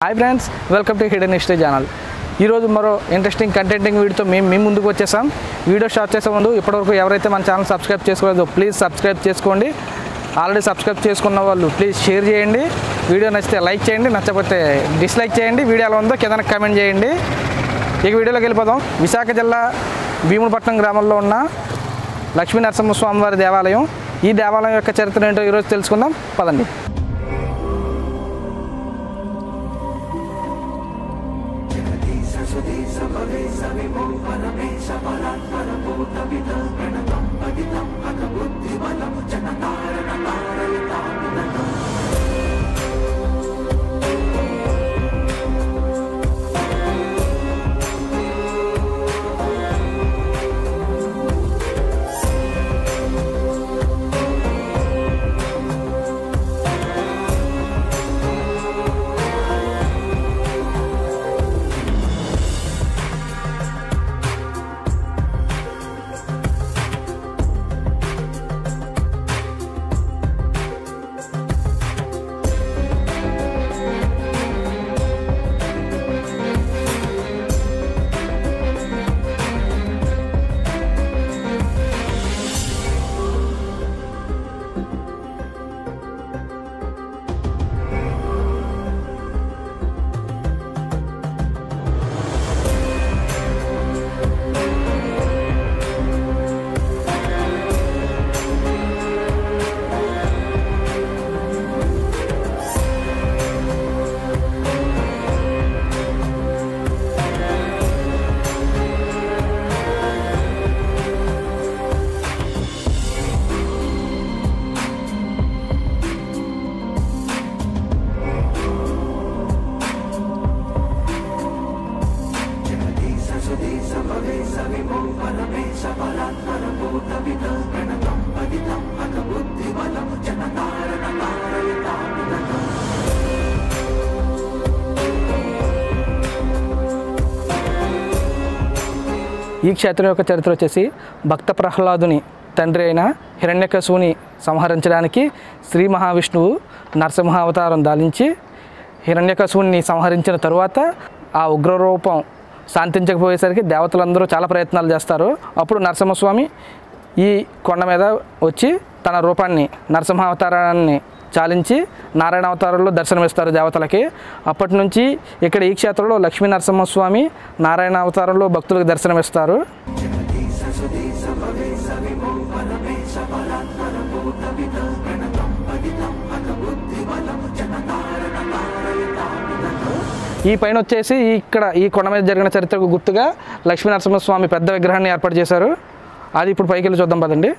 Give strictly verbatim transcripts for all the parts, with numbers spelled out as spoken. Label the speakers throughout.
Speaker 1: Hi friends, welcome to hidden history channel. ఈరోజు మరో interesting కంటెంటింగ్ వీడియోతో మేము మీ ముందుకు వచ్చేసాం. వీడియో స్టార్ట్ చేసే ముందు ఇప్పటివరకు ఎవరైతే మన ఛానల్ సబ్స్క్రైబ్ చేసుకోలేదో ప్లీజ్ సబ్స్క్రైబ్ చేసుకోండి. ఆల్రెడీ సబ్స్క్రైబ్ చేసుకున్న వాళ్ళు ప్లీజ్ షేర్ చేయండి. వీడియో నచ్చితే లైక్ చేయండి, నచ్చకపోతే డిస్లైక్ చేయండి. వీడియో ఎలా ఉందో కింద కామెంట్ చేయండి. ఇక వీడియోలోకి వెళ్ళిపోదాం. విశాఖ జిల్లా భీములపట్నం గ్రామంలో ఉన్న లక్ష్మీ నరసింహ స్వామివారి దేవాలయం. ఈ దేవాలయం యొక్క చరిత్ర ఏంటో ఈరోజు తెలుసుకుందాం, పదండి. ఈ క్షేత్రం యొక్క చరిత్ర వచ్చేసి భక్త ప్రహ్లాదుని తండ్రి అయిన హిరణ్యకశిపుని సంహరించడానికి శ్రీ మహావిష్ణువు నరసింహ అవతారం దాలించి హిరణ్యకశిపుని సంహరించిన తరువాత ఆ ఉగ్రరూపం శాంతించకపోయేసరికి దేవతలందరూ చాలా ప్రయత్నాలు చేస్తారు. అప్పుడు నరసింహస్వామి ఈ కొండ మీద వచ్చి తన రూపాన్ని నరసింహ అవతారాన్ని చాలించి నారాయణ అవతారంలో దర్శనమిస్తారు దేవతలకి. అప్పటి నుంచి ఇక్కడ ఈ క్షేత్రంలో లక్ష్మీ నరసింహస్వామి నారాయణ అవతారంలో భక్తులకు దర్శనమిస్తారు. ఈ పైన వచ్చేసి ఇక్కడ ఈ కొండ మీద జరిగిన చరిత్రకు గుర్తుగా లక్ష్మీ నరసింహస్వామి పెద్ద విగ్రహాన్ని ఏర్పాటు చేశారు. అది ఇప్పుడు పైకి వెళ్ళి చూద్దాం పదండి.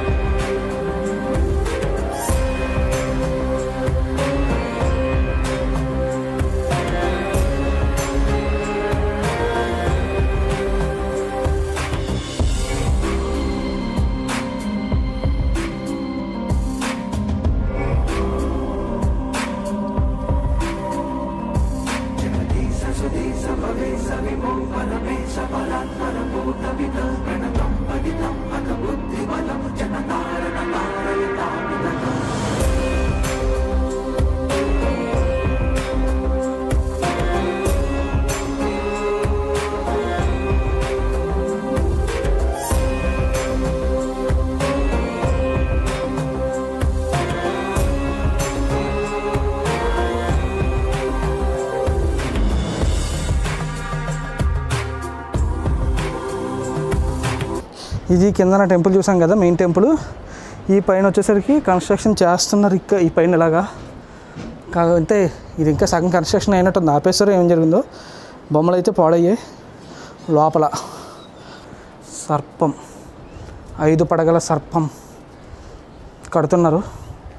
Speaker 1: ఇది కిందన టెంపుల్ చూసాం కదా, మెయిన్ టెంపుల్. ఈ పైన వచ్చేసరికి కన్స్ట్రక్షన్ చేస్తున్నారు. ఇక్క ఈ పైన ఇలాగా కాకపోతే ఇది ఇంకా సగం కన్స్ట్రక్షన్ అయినట్టుంది. ఆపేసారో ఏం జరిగిందో. బొమ్మలు అయితే పాడయ్యాయి. లోపల సర్పం, ఐదు పడగల సర్పం కడుతున్నారు.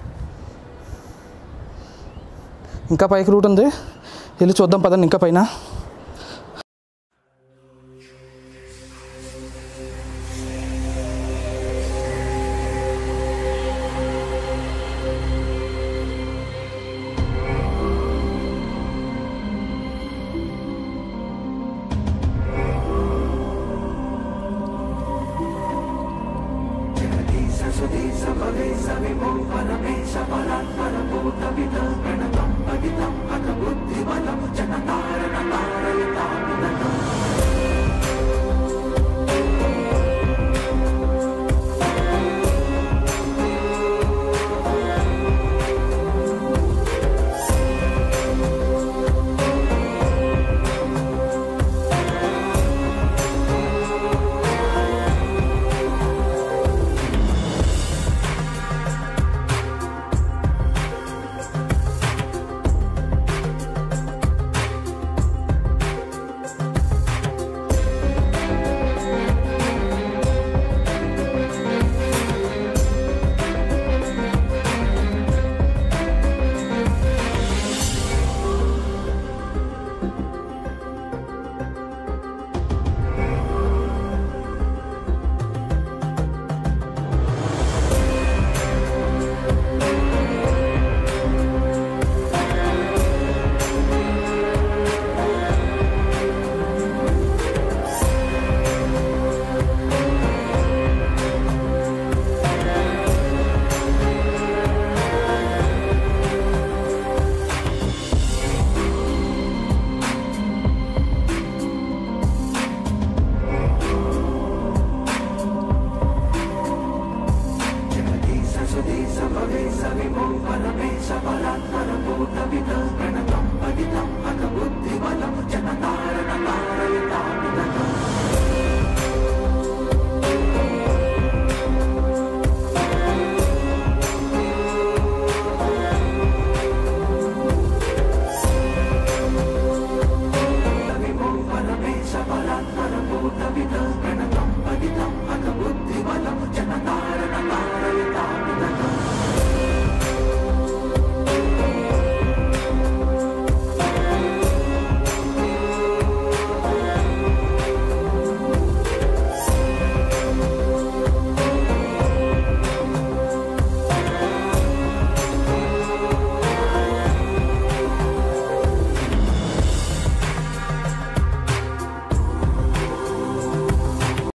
Speaker 1: ఇంకా పైకి రూట్ ఉంది, వెళ్ళి చూద్దాం పదండి ఇంకా పైన.